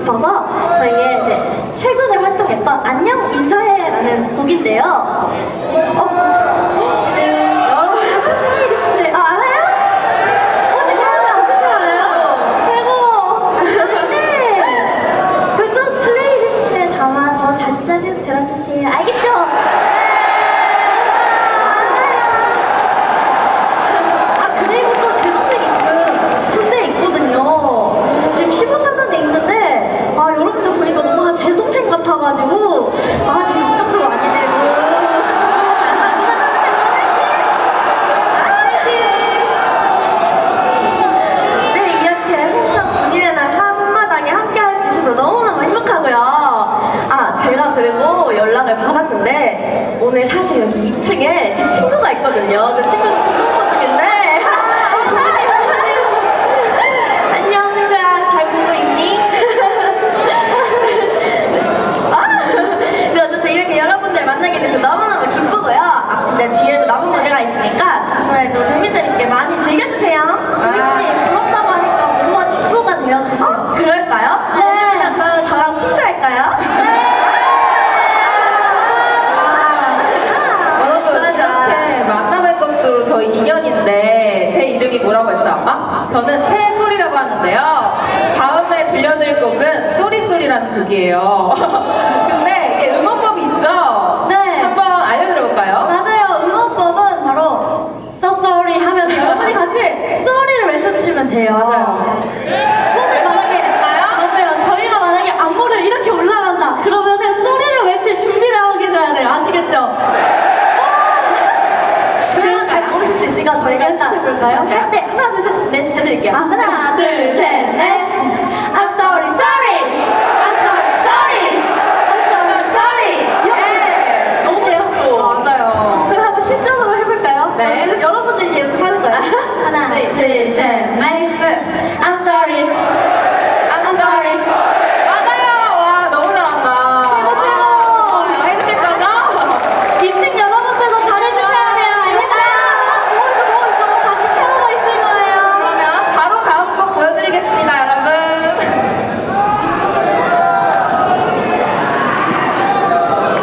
싶어서 저희의 이제 최근에 활동했던 안녕 이사해라는 곡인데요. 플레이리스트 알아요? 어떻게 알아요? 최고! 네! 그거 플레이리스트에 담아서 자주자주 들어주세요. 알겠죠? 가지고 지금 걱정도 많이 되고 네, 이렇게 홍천 군인의 날 한마당에 함께 할 수 있어서 너무너무 행복하고요. 제가 그리고 연락을 받았는데 오늘 사실 여기 2층에 제 친구가 있거든요. 그 친구도 공부 중인데 안녕 친구야, 잘 보고 있니? 이렇게 여러분들 만나게 돼서 너무너무 기쁘고요. 근데 뒤에도 남은 무대가 있으니까 정말도 재밌게 많이 즐겨주세요. 조이씨 부럽다고 하니까 뭔가 친구가 되어주세요. 그럴까요? 네. 그럼 저랑 친구할까요? 여러분 이렇게 만나뵐 것도 저희 인연인데 제 이름이 뭐라고 했죠 아까? 저는 채소리라고 하는데요. 다음에 들려드릴 곡은 쏘리쏘리라는 곡이에요. 근데 이게 음원법이 있죠? 네. 한번 알려드려볼까요? 맞아요. 음원법은 바로 So Sorry 하면 여러분이 같이 Sorry를 외쳐주시면 돼요. 맞아요. 손을 만약에 맞아요. 저희가 만약에 안무를 이렇게 올라간다 그러면은 소리를 외칠 준비를 하고 계셔야 돼요. 아시겠죠? 그래서 잘 모르실 수 있으니까 저희가 일단 해볼까요? 할 때 하나 둘 셋 넷 해드릴게요. 하나 둘 셋 넷